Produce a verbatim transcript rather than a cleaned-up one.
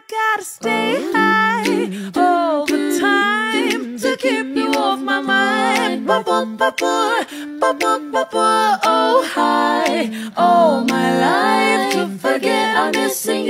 gotta stay high all the time to keep you off my mind. Ba-ba-ba-ba, ba-ba-ba-ba, oh, high all my life to forget I'm missing